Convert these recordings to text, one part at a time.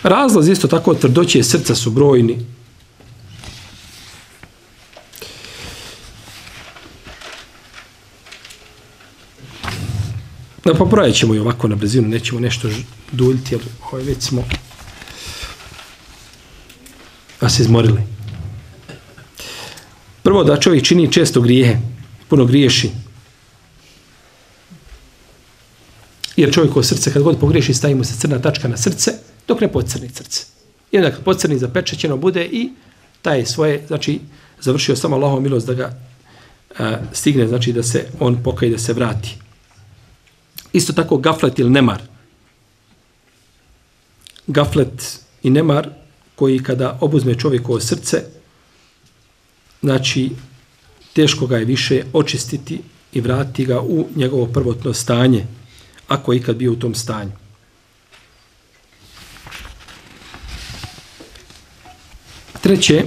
Razlozi isto tako tvrdoće srca su brojni. Da pobrojat ćemo i ovako na brzinu, nećemo nešto duljiti, jer već smo vas izmorili. Prvo da čovjek čini često grijehe, puno griješi. Jer čovjekovo srce kad god pogriješi stavi mu se crna tačka na srce, dok ne pocrni srce. I onda kad pocrni zapečećeno bude i taj svoje, znači završio samo Allahova milost da ga stigne, znači da se on pokaje, da se vrati. Isto tako gaflet ili nemar. Gaflet i nemar koji kada obuzme čovjekovo srce, znači teško ga je više očistiti i vratiti ga u njegovo prvotno stanje, ako je ikad bio u tom stanju. Treće,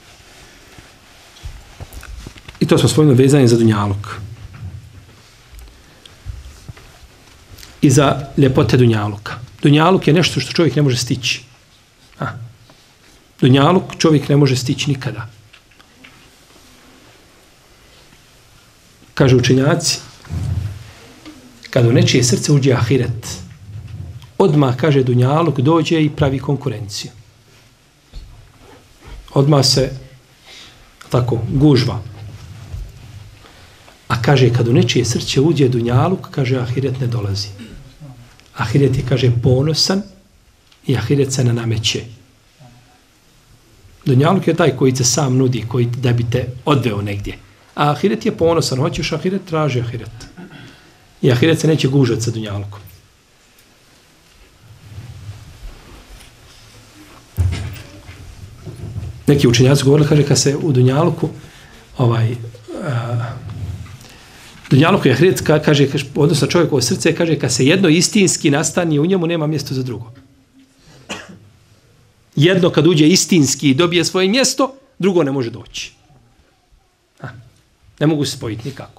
i to smo spomenuli, vezanje za dunjaluk. I za ljepote dunjaluka. Dunjaluk je nešto što čovjek ne može stići. Dunjaluk čovjek ne može stići nikada. Kažu učenjaci, kada u nečije srce uđe ahiret, odmah, kaže, dunjaluk dođe i pravi konkurenciju. Odmah se tako gužva. A kaže, kad u nečije srce uđe dunjaluk, kaže, ahiret ne dolazi. Ahiret je, kaže, ponosan i ahiret se ne nameće. Dunjaluk je taj koji se sam nudi, koji da bi te odveo negdje. A ahiret je ponosan, hoćeš ahiret, traži ahiret. I ahiret se neće gužati sa dunjalukom. Neki učenjaci govorili, kaže, kad se u dunjaluku dunjaluku je ahiret, kaže, odnosno čovjekovo srce, kaže, kad se jedno istinski nastani, u njemu nema mjesto za drugo. Jedno kad uđe istinski i dobije svoje mjesto, drugo ne može doći. Ne mogu se spojiti nikako.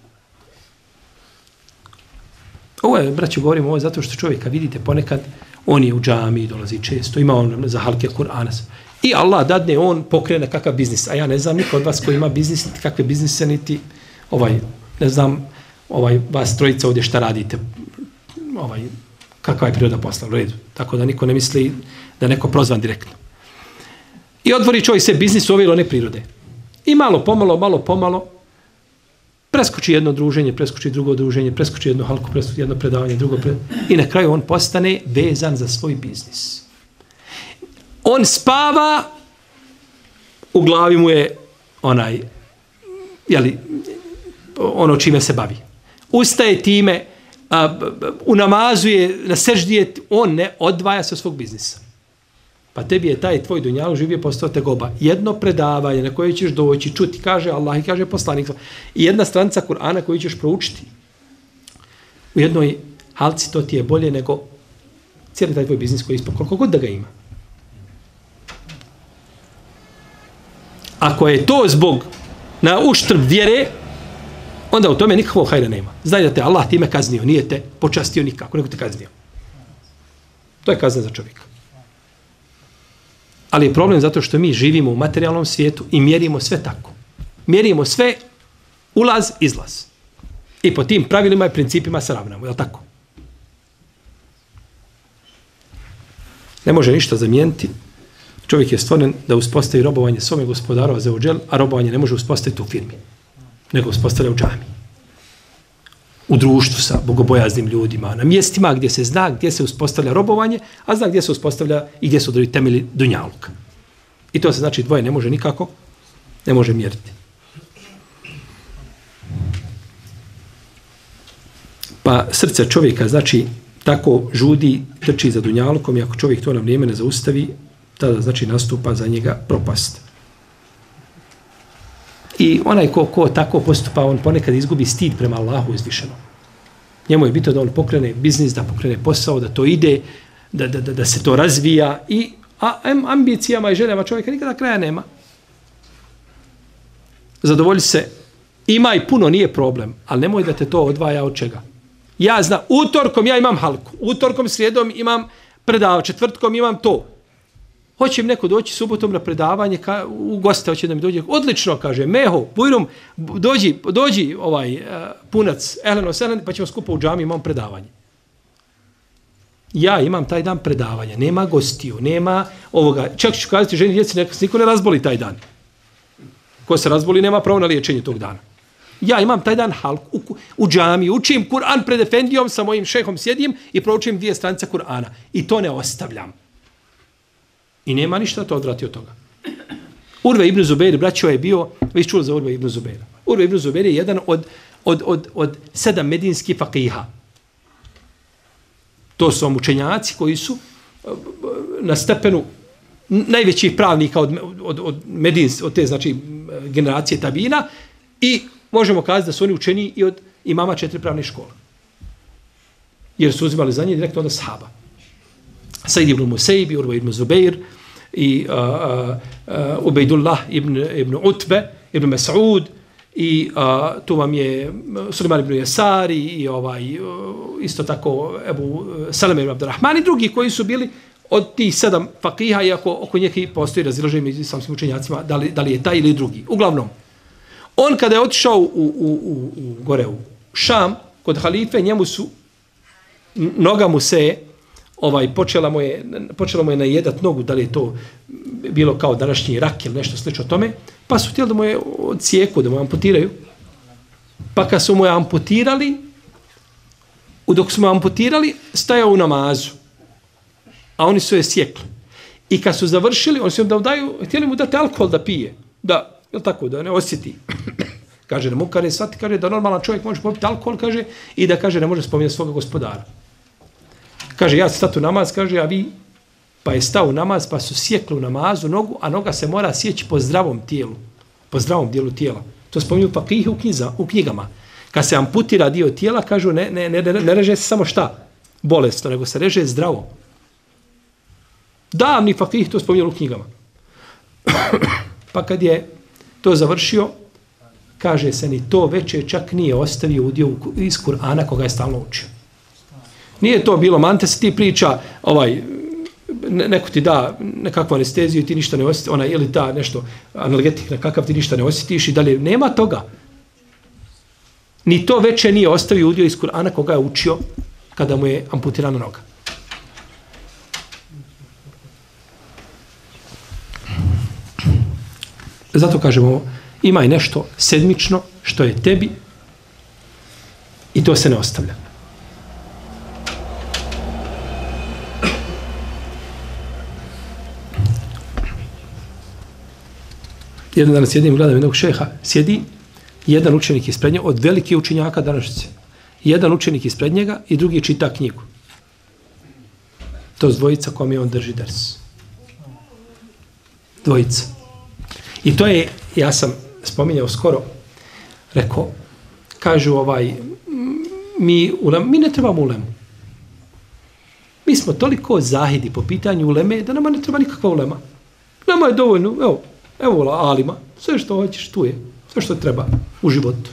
Ovo je, braćo, govorimo ovo zato što čovjeka, vidite, ponekad on je u džamiji, dolazi često, ima on za halke Kur'ana. I Allah dadne, on pokrene kakav biznis. A ja ne znam niko od vas koji ima biznis, kakve biznise, niti ne znam, vas trojica ovdje šta radite, kakva je priroda posla, u redu. Tako da niko ne misli da neko prozvan direktno. I otvori čovjek se biznis u ove ili one prirode. I malo pomalo, preskoči jedno druženje, preskoči drugo druženje, preskoči jednu halku, preskoči jedno predavanje, drugo predavanje. I na kraju on postane vezan za svoj biznis. On spava, u glavi mu je ono čime se bavi. Ustaje time, u namazu je, na seždije, on ne odvaja se od svog biznisa. Pa tebi je taj tvoj dunjaluk živio postao tegoba. Jedno predavanje na koje ćeš doći, čuti, kaže Allah i kaže poslanik. I jedna stranica Kur'ana koju ćeš proučiti. U jednoj halci to ti je bolje nego cijeli taj tvoj biznis koji je ispod, koliko god da ga ima. Ako je to zbog na uštrb vjere, onda u tome nikakvog hajra nema. Znaj da te Allah time kaznio, nije te počastio nikako, nego te kaznio. To je kazna za čovjeka. Ali je problem zato što mi živimo u materijalnom svijetu i mjerimo sve tako. Mjerimo sve ulaz, izlaz. I po tim pravilima i principima se ravnamo, je li tako? Ne može ništa zamijeniti. Čovjek je stvoren da uspostavi robovanje svome gospodaru Azeođel, a robovanje ne može uspostaviti u firmi, nego uspostavlja u džami. U društvu sa bogobojaznim ljudima, na mjestima gdje se zna gdje se uspostavlja robovanje, a zna gdje se uspostavlja i gdje su temelji dunjaluka. I to se znači dvoje ne može nikako, ne može mjeriti. Pa srce čovjeka znači tako žudi, trči za dunjalukom i ako čovjek to na vrijeme ne zaustavi, tada znači nastupa za njega propast. I onaj ko tako postupa, on ponekad izgubi stid prema Allahu uzvišenom. Njemu je bitno da on pokrene biznis, da pokrene posao, da to ide, da se to razvija a ambicijama i željama čovjeka nikada kraja nema. Zadovolji se, ima i puno, nije problem, ali nemoj da te to odvaja od čega. Ja znam, utorkom ja imam halku, utorkom, srijedom imam predavanje, četvrtkom imam to. hoće mi neko doći subotom na predavanje, u goste hoće da mi dođe. Odlično, kaže, Meho, Bujrum, dođi punac, Eleno, pa ćemo skupo u džami, imam predavanje. Ja imam taj dan predavanja, nema gostiju, nema ovoga. Čak ću kazati ženi djeci, niko ne razboli taj dan. Ko se razboli, nema pravo na liječenje tog dana. Ja imam taj dan halku u džami, učim Kur'an pred efendijom, sa mojim šehom sjedim i proučim 2 stranice Kur'ana. I to ne ostavljam. I nema ništa da to odvrati od toga. Urve ibn Zubeir, braćo, je bio, vi čuli za Urve ibn Zubeira. Urve ibn Zubeir je jedan od 7 medinskih fakiha. To su učenjaci koji su na stepenu najvećih pravnika od te znači generacije tabina i možemo kazati da su oni učeni i od imama 4 pravne škole. Jer su uzimali za nje direktno od ashaba. Said ibn Musejb, Urva ibn Zubeir i Ubejdullah ibn Utbe, ibn Mas'ud i tu vam je Suleiman ibn Jesari i isto tako Ebu Salame ibn Abdurrahman i drugi koji su bili od tih 7 fakiha, iako oko njih postoji razilaženje među islamskim učenjacima da li je taj ili drugi. Uglavnom, on kada je otišao gore u Šam, kod halife, njemu su, noga mu se počela mu je najedat nogu, da li je to bilo kao današnji rak ili nešto slično tome, pa su htjeli da mu je odcijeku, da mu je amputiraju. Pa kad su mu je amputirali, dok su mu amputirali, stajao u namazu, a oni su je sjekli. I kad su završili, oni su htjeli mu dati alkohol da pije, da, jel tako, da ne osjeti. Kaže, ne mogu, kaže, da normalan čovjek može popiti alkohol, kaže, i da, kaže, ne može spominjati svoga gospodara. Kaže, ja statu namaz, kaže, a vi, pa je stao u namaz, pa su sjekli u namazu nogu, a noga se mora sjeći po zdravom tijelu, po zdravom dijelu tijela. To spominju fakihi u knjigama. Kad se amputira dio tijela, kažu, ne reže se samo šta? Bolesno, nego se reže zdravo. Davni fakihi to spominju u knjigama. Pa kad je to završio, kaže se, ni to veće čak nije ostavio udio iz Kur'ana koga je stalno učio. Nije to bilo, mante se ti priča, neko ti da nekakvu anesteziju i ti ništa ne osjetiš, ili da nešto analgetik na kakav ti ništa ne osjetiš i dalje, nema toga. Ni to veće nije ostavio udio iz Kur'ana koga je učio kada mu je amputirana noga. Zato kažemo, imaj nešto sedmično što je tebi i to se ne ostavlja. Jedan dan sjedim, gledam jednog šeha, sjedi jedan učenik ispred njega, od velike učenjaka današnjice. Jedan učenik ispred njega i drugi čita knjigu. To je dvojica kome on drži ders. Dvojica. I to je, ja sam spominjao skoro, rekao, kažu mi ne trebamo ulemu. Mi smo toliko zahidi po pitanju uleme da nama ne treba nikakva ulema. Nama je dovoljno, evo alima, sve što hoćeš tu je, sve što treba u životu.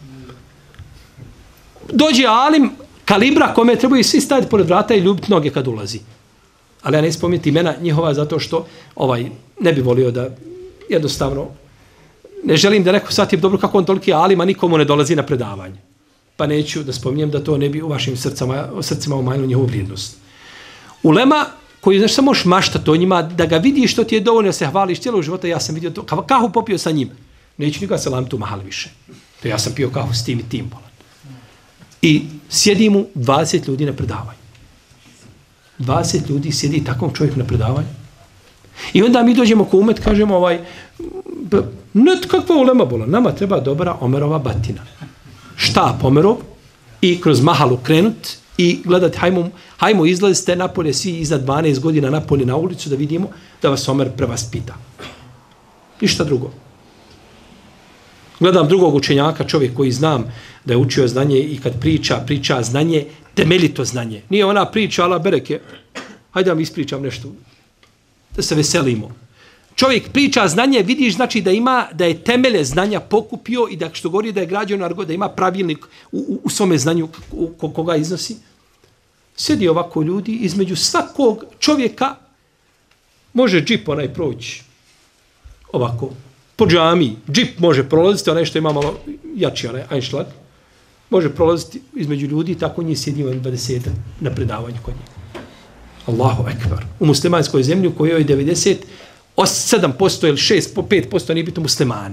Dođe alim kalibra kome trebaju svi staviti pored vrata i ljubiti noge kad ulazi. Ali ja ne spominjati imena njihova zato što ne bi volio da jednostavno ne želim da neko shvatim dobro kako on toliki alim, a nikomu ne dolazi na predavanje. Pa neću da spominjem da to ne bi u vašim srcima umanjilo njihovu vrijednost. Ulema koji, znaš, samo možeš maštati o njima, da ga vidiš što ti je dovoljno, da se hvališ cijelog života, ja sam vidio to, kahu popio sa njim. Neću nikoga se lamtu mahali više. To ja sam pio kahu s tim i tim. I sjedi mu 20 ljudi na predavanju. 20 ljudi sjedi takvom čovjeku na predavanju. I onda mi dođemo ko umet, kažemo kakva ulema bola, nama treba dobra Omerova batina. Štap Omerov i kroz mahalu krenut i gledati, hajmo izlazite napolje, svi iznad 12 godina napolje na ulicu da vidimo da vas Omer prevaspita. Ništa drugo. Gledam drugog učenjaka, čovjek koji znam da je učio znanje i kad priča znanje, temeljito znanje. Nije ona priča, ala bereke, hajde da vam ispričam nešto, da se veselimo. Čovjek priča znanje, vidiš znači da je temelje znanja pokupio i da što govori da je građeno, da ima pravilnik u svome znanju koga iznosi. Sjedi ovako ljudi, između svakog čovjeka Može džip onaj proći ovako, po džamiji. Džip može prolaziti, onaj što ima malo jači, onaj Einschlag, može prolaziti između ljudi, tako njih sjedimo 20 na predavanju kod njega. Allahu ekber. U muslimanskoj zemlji u kojoj je 97% ili 5% nije biti muslimani.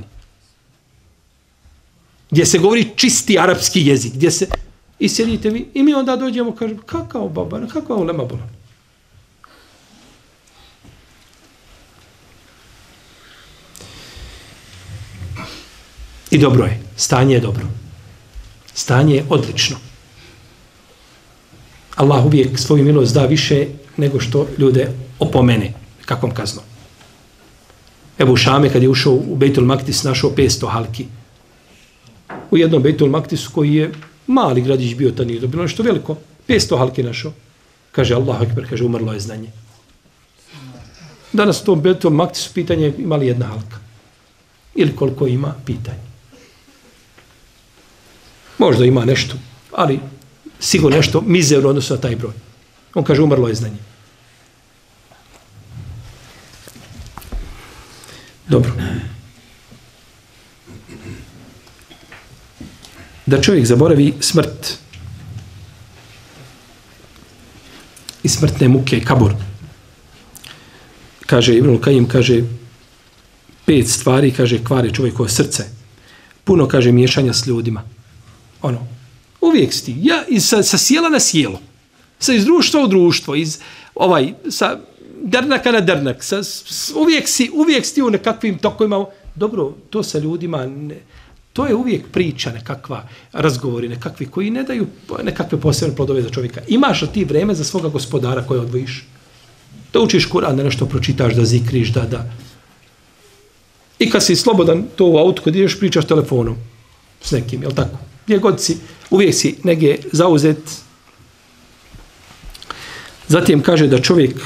Gdje se govori čisti arapski jezik, gdje se... I sjedite vi, i mi onda dođemo, kažemo, kakao baba, kakao ulema bolan. I dobro je, stanje je dobro. Stanje je odlično. Allah uvijek svoju milost da više nego što ljude opomene kakvom kaznom. Ebu Šame kad je ušao u Bejtul Maktis našao 500 halki. U jednom Bejtul Maktisu koji je mali gradić bio, ta nije bilo nešto veliko, 500 halki našao. Kaže Allahu ekber, kaže umrlo je znanje. Danas u tom Bejtul Maktisu pitanje ima li jedna halka. Ili koliko ima pitanje. Možda ima nešto, ali sigurno nešto mizerno odnosno na taj broj. On kaže umrlo je znanje. Dobro. Da čovjek zaboravi smrt i smrtne muke, kabur. Kaže Ibn Kajim, kaže 5 stvari, kaže kvare čovjekovo srce. Puno, kaže, miješanja s ljudima. Ono, uvijek si ja sa sjela na sjelo, iz društva u društvo, sa drnaka na drnak, uvijek si u nekakvim tokovima. Dobro, to sa ljudima, to je uvijek priča nekakva, razgovori nekakvi koji ne daju nekakve posebne plodove za čovjeka. Imaš li ti vreme za svoga gospodara koje odvojiš? Da učiš Kur'an, da nešto pročitaš, da zikriš, da. I kad si slobodan, to u autu, kad ideš pričaš telefonom s nekim, jel tako? Gdje god si, uvijek si negdje zauzet. Zatim kaže da čovjek,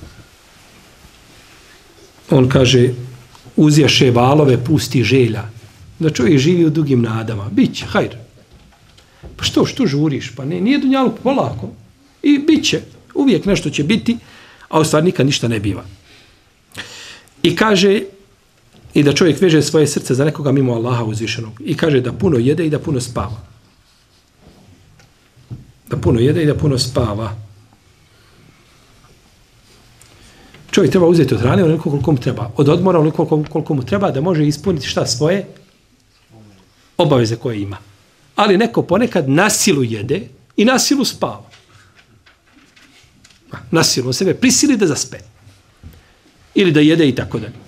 on kaže, uzjaše valove, pusti želja. Da čovjek živi u dugim nadama. Biće, hajr. Pa što žuriš? Pa nije dunjaluk polako. I biće, uvijek nešto će biti, a u stvari nikad ništa ne biva. I kaže, i da čovjek veže svoje srce za nekoga mimo Allaha uzvišenog. I kaže da puno jede i da puno spava. Da puno jede i da puno spava. Čovjek treba uzeti od hrane onoliko koliko mu treba. Od odmora onoliko koliko mu treba da može ispuniti šta svoje obaveze koje ima. Ali neko ponekad na silu jede i na silu spava. Na silu. On sebe prisili da zaspe. Ili da jede i tako dalje.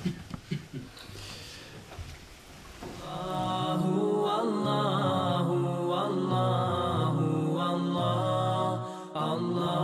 Allah